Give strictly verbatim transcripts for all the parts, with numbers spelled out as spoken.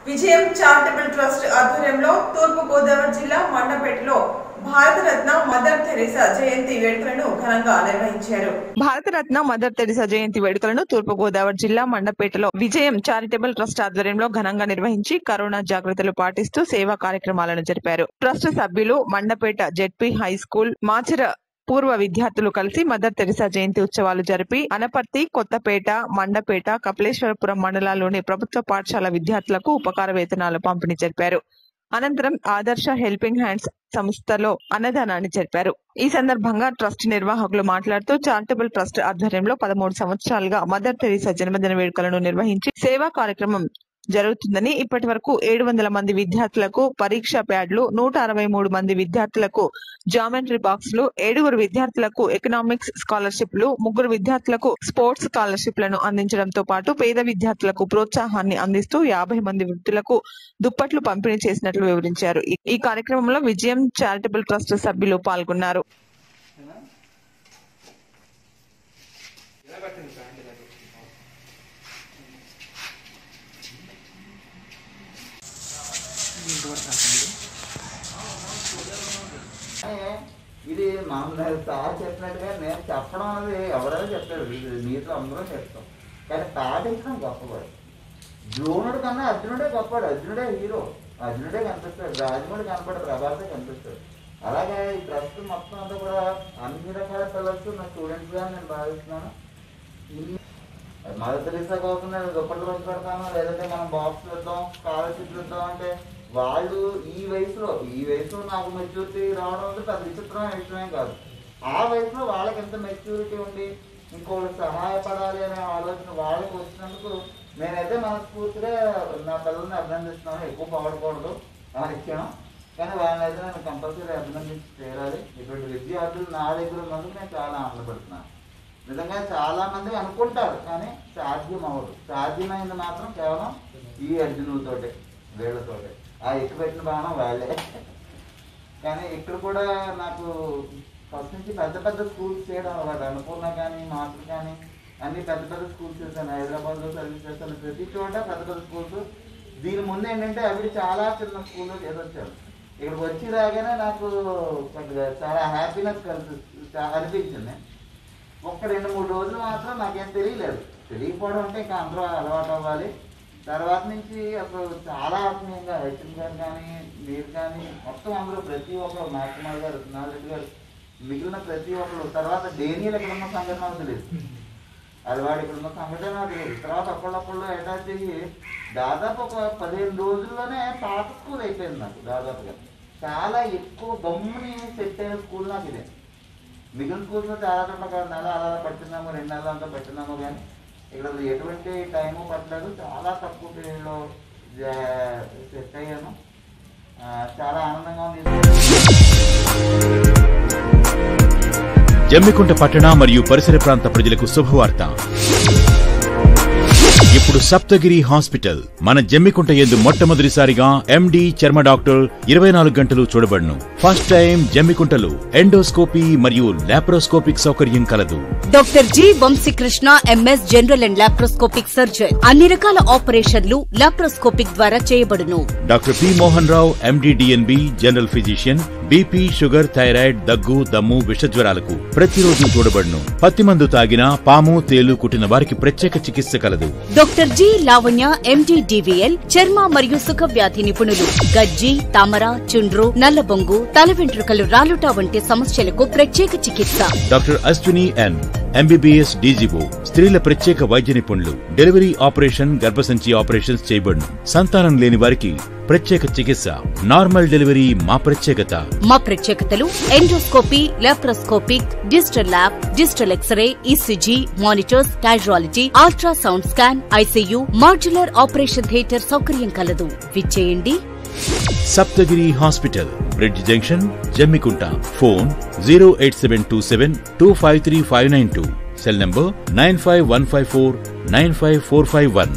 విజయం charitable trust ఆధ్వర్యంలో తూర్పు గోదావరి జిల్లా మండపేటలో భారతరత్న మదర్ తెరీసా జయంతి వేడుకలను ఘనంగా నిర్వహించారు. భారతరత్న మదర్ తెరీసా జయంతి వేడుకలను తూర్పు గోదావరి జిల్లా మండపేటలో విజయం చారిటబుల్ ట్రస్ట్ ఆధ్వర్యంలో ఘనంగా నిర్వహించి కరోనా జాగ్రత్తలు పాటిస్తూ సేవా కార్యక్రమాలను జరిపారు. ట్రస్ట్ సభ్యులు మండపేట జెడ్పీ హై స్కూల్ మాచర పూర్వ విద్యార్థులు కలిసి మదర్ తెరీసా జయంతి ఉత్సవాలు జరిపి అనపర్తి, కొత్తపేట, మండపేట, కపిలేశ్వరపురం మండలాల్లోని ప్రభుత్వ పాఠశాల విద్యార్థులకు ఉపకార వేతనాలు పంపిణీ జరిపారు. అనంతరం ఆదర్శ హెల్పింగ్ హ్యాండ్స్ సంస్థలో అన్నదానాన్ని జరిపారు. ఈ సందర్భంగా ట్రస్ట్ నిర్వాహకులు మాట్లాడుతూ చారిటబుల్ ట్రస్ట్ ఆధ్వర్యంలో పదమూడు సంవత్సరాలుగా మదర్ తెరీసా జన్మదిన వేడుకలను నిర్వహించి సేవా కార్యక్రమం జరుగుతుందని, ఇప్పటి వరకు ఏడు వందల మంది విద్యార్థులకు పరీక్ష ప్యాడ్లు, నూట అరవై మూడు మంది విద్యార్థులకు జామెట్రీ బాక్సులు, ఏడుగురు విద్యార్థులకు ఎకనామిక్స్ స్కాలర్షిప్లు, ముగ్గురు విద్యార్థులకు స్పోర్ట్స్ స్కాలర్షిప్లను అందించడంతో పాటు పేద విద్యార్థులకు ప్రోత్సాహాన్ని అందిస్తూ యాభై మంది వృత్తులకు దుప్పట్లు పంపిణీ చేసినట్లు వివరించారు. ఈ కార్యక్రమంలో విజయం చారిటబుల్ ట్రస్ట్ సభ్యులు పాల్గొన్నారు. ఇది మనం సార్ చెప్పినట్టుగా నేను చెప్పడం అనేది ఎవరైనా చెప్తారు, నీతో అందరూ చెప్తాం, కానీ పాటించడం గొప్పవాడు. ద్రోణుడు కన్నా అర్జునుడే గొప్పవాడు. అర్జునుడే హీరో, అర్జునుడే కనిపిస్తాడు, రాజముడు కనపడదు, ప్రభాసే కనిపిస్తాడు. అలాగే ఈ ట్రస్ట్ మొత్తం అంతా కూడా అన్ని రకాల పిల్లర్స్ నా స్టూడెంట్స్గా నేను భావిస్తున్నాను. ఈ మదర్ తెరీసా కోసం నేను దుప్పట్లు వచ్చి పెడతాను, లేదంటే మనం బాక్స్ ఇద్దాం, స్కాలర్షిప్లు ఇద్దాం అంటే వాళ్ళు ఈ వయసులో ఈ వయసులో నాకు మెచ్యూరిటీ రావడం అంటే పెద్ద విచిత్రమైన విషయమే కాదు. ఆ వయసులో వాళ్ళకి ఎంత మెచ్యూరిటీ ఉండి ఇంకోళ్ళకి సహాయపడాలి అనే ఆలోచన వాళ్ళకి వచ్చినందుకు నేనైతే మనస్ఫూర్తిగా నా పిల్లల్ని అభినందిస్తున్నాను. ఎక్కువ పొగడకూడదు ఆ విషయం, కానీ వాళ్ళని అయితే నేను కంపల్సరీ అభినందించి చేరాలి. ఇటువంటి విద్యార్థులు నా దగ్గర ఉన్నందుకు నేను చాలా ఆనందపడుతున్నాను. నిజంగా చాలా మంది అనుకుంటారు, కానీ సాధ్యం అవ్వదు. సాధ్యమైంది మాత్రం కేవలం ఈ అర్జునులతోటే, వీళ్ళతోటే. ఆ ఎక్కువ పెట్టిన బాణం వాళ్ళే. కానీ ఇక్కడ కూడా నాకు ఫస్ట్ నుంచి పెద్ద పెద్ద స్కూల్స్ చేయడం అలవాటు. అనుకున్నా కానీ మాటలు కానీ అన్ని పెద్ద పెద్ద స్కూల్స్ చేశాను. హైదరాబాద్లో సర్వీస్ చేస్తాను, ప్రతి చోట పెద్ద పెద్ద స్కూల్స్. దీని ముందు ఏంటంటే అవి చాలా చిన్న స్కూల్లో చేసొచ్చాను. ఇక్కడికి వచ్చి రాగానే నాకు కొద్దిగా చాలా హ్యాపీనెస్ కలిసి అనిపించింది. ఒక్క రెండు మూడు రోజులు మాత్రం నాకేం తెలియలేదు. తెలియకపోవడం అంటే ఇంకా అందరూ అలవాటు అవ్వాలి. తర్వాత నుంచి అసలు చాలా ఆత్మీయంగా హెచ్ఎం గారు కానీ మీరు కానీ మొత్తం అందరూ ప్రతి ఒక్కరు, మాకుమార్ గారు, నారెడ్డి గారు, మిగిలిన ప్రతి ఒక్కరు. తర్వాత డేనియల్ ఇక్కడ ఉన్న సంఘటన నాకు తెలియదు, అది వాడు ఇక్కడ ఉన్న సంఘటన నాకు తెలియదు. తర్వాత ఒక్కళ్ళొక్కళ్ళు అటాచ్ అయ్యి దాదాపు ఒక పదిహేను రోజుల్లోనే పాత స్కూల్ అయిపోయింది నాకు. దాదాపుగా చాలా ఎక్కువ గమ్ముని సెట్ అయిన స్కూల్ నాకు ఇదే. మిగిలిన స్కూల్స్లో చాలా చోట్ల ఒక నెల అలా పట్టినాము, రెండు నెలలు అంతా పట్టినాము, కానీ ఇక్కడ ఎటువంటి టైము పట్టలేదు. చాలా తక్కువ పీరియడ్లో సెట్ అయ్యాను. చాలా ఆనందంగా ఉంది. జమ్మికుంట పట్టణ మరియు పరిసర ప్రాంత ప్రజలకు శుభవార్త. ఇప్పుడు సప్తగిరి హాస్పిటల్ మన జమ్మికుంట యందు మొట్టమొదటిసారిగా ఎండి చర్మ డాక్టర్ ఇరవై నాలుగు గంటలు చూడబడును. ఫస్ట్ టైం జమ్మికుంటలో ఎండోస్కోపీ మరియు లాప్రోస్కోపిక్ సౌకర్యం కలదు. Doctor G Vamsikrishna MS general and laparoscopic surgeon. అన్ని రకాల ఆపరేషన్లు లాప్రోస్కోపిక్ ద్వారా చేయబడును. Doctor P Mohan Rao MD DNB general physician. BP, sugar, thyroid, దగ్గు, దమ్ము, విషజ్వరాలకు ప్రతిరోజు చూడబడును. పత్తి మందు తాగినా, పాము, తేలు కుట్టిన వారికి ప్రత్యేక చికిత్స కలదు. Doctor G Lavanya MD DVL చర్మ మరియు సుఖ వ్యాధి నిపుణులు. గజ్జి, తామర, చుండ్రు, నల్లబొంగు, తల వెంట్రుకలు రాలుట వంటి సమస్యలకు ప్రత్యేక చికిత్స. Doctor Ashwini N MBBS DGO స్త్రీల ప్రత్యేక వైద్య నిపుణులు. డెలివరీ ఆపరేషన్, గర్భసంచి ఆపరేషన్స్ చేయబడును. సంతానం లేని వారికి ప్రత్యేక చికిత్స. నార్మల్ డెలివరీ మా ప్రత్యేకత. మా ప్రత్యేకతలు endoscopy, laparoscopic, digital lab, digital X ray, ECG, monitors, casualty, ultrasound scan, ICU, modular operation theatre సౌకర్యం కలదు. విచ్చేయండి. Saptagiri hospital, bridge junction, Jammikunta. Phone zero eight seven two seven two five three five nine two. Cell number nine five one five four nine five four five one.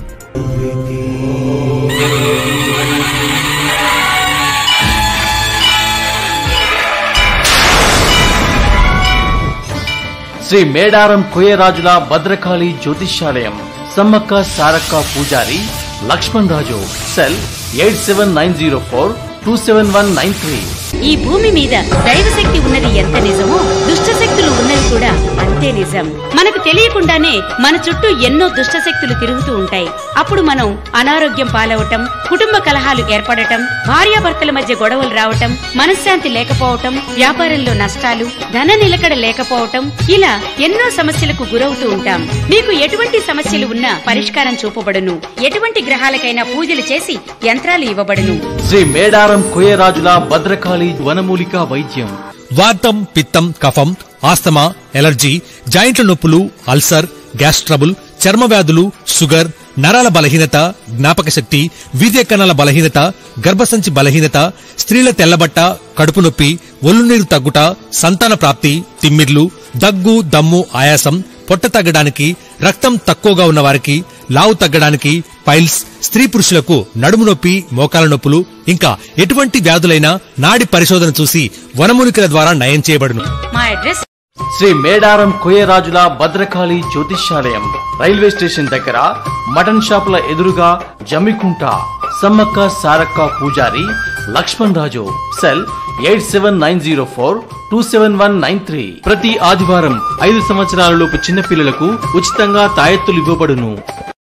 Shri Medaram కోయరాజుల భద్రకాళి జ్యోతిష్యాలయం. సమ్మక్క సారక్క పూజారి Laxman Raju, cell eight seven nine zero four two seven one nine three. ఈ భూమి మీద దైవశక్తి ఉన్నది ఎంత నిజమో దుష్టశక్తులు ఉన్నది కూడా అంతే నిజం. మనకు తెలియకుండానే మన చుట్టూ ఎన్నో దుష్టశక్తులు తిరుగుతూ ఉంటాయి. అప్పుడు మనం అనారోగ్యం పాలవటం, కుటుంబ కలహాలు ఏర్పడటం, భార్యాభర్తల మధ్య గొడవలు రావటం, మనశ్శాంతి లేకపోవటం, వ్యాపారంలో నష్టాలు, ధన నిలకడ లేకపోవటం, ఇలా ఎన్నో సమస్యలకు గురవుతూ ఉంటాం. మీకు ఎటువంటి సమస్యలు ఉన్నా పరిష్కారం చూపబడును. ఎటువంటి గ్రహాలకైనా పూజలు చేసి యంత్రాలు ఇవ్వబడును. శ్రీ మేడారం కోయరాజుల భద్రకాళి వనమూలిక వైద్యం. వాతం, పిత్తం, కఫం, ఆస్తమా, ఎలర్జీ, జాయింట్ల నొప్పులు, అల్సర్, గ్యాస్ ట్రబుల్, చర్మ వ్యాధులు, షుగర్, నరాల బలహీనత, జ్ఞాపక శక్తి, వీర్య కణాల బలహీనత, గర్భసంచి బలహీనత, స్త్రీల తెల్లబట్ట, కడుపు నొప్పి, ఒళ్ళు నీరు తగ్గుట, సంతాన ప్రాప్తి, తిమ్మిర్లు, దగ్గు, దమ్ము, ఆయాసం, పొట్ట తగ్గడానికి, రక్తం తక్కువగా ఉన్న వారికి, లావు తగ్గడానికి, పైల్స్, స్త్రీ పురుషులకు నడుము నొప్పి, మోకాల నొప్పులు, ఇంకా ఎటువంటి వ్యాధులైనా నాడి పరిశోధన చూసి వనమూలికల ద్వారా నయం చేయబడును. మా అడ్రస్ శ్రీ మేడారం కోయరాజుల భద్రకాళి జ్యోతిష్యాలయం, రైల్వే స్టేషన్ దగ్గర, మటన్ షాపుల ఎదురుగా, జమ్మికుంట. సమ్మక్క సారక్క పూజారి Laxman Raju, cell eight seven nine zero four two seven one nine three. ప్రతి ఆదివారం ఐదు సంవత్సరాల లోపు చిన్నపిల్లలకు ఉచితంగా తాయెత్తులు ఇవ్వబడును.